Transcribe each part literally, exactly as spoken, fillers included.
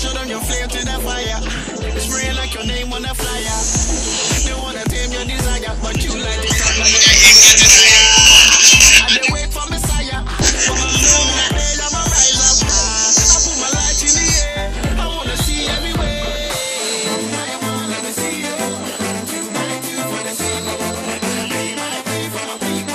Show them your flame to the fire. Spray like your name on a flyer. They wanna tame your desire, but you like it up like a fire. I dey wait for Messiah. For my soul, I made I'm a rise up. I put my light in the air. I wanna see everywhere. I wanna let me see you. Tonight you wanna see me. Be my way for my people.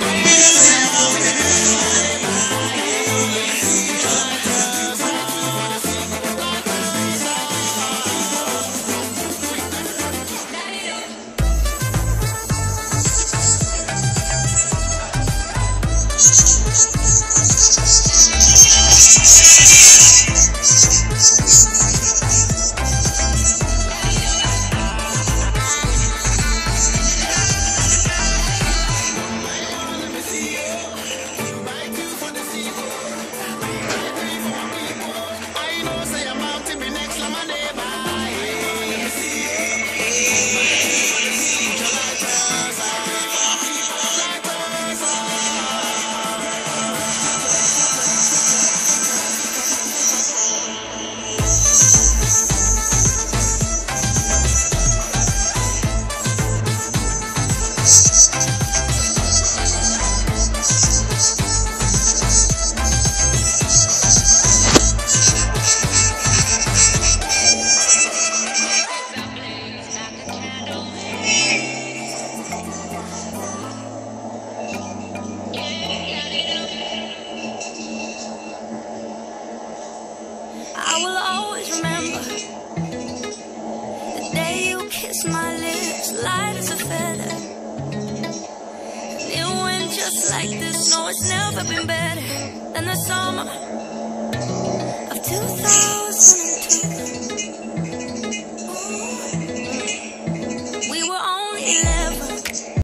I will always remember the day you kissed my lips, light as a feather. It went just like this. No, it's never been better than the summer of two thousand two. We were only eleven.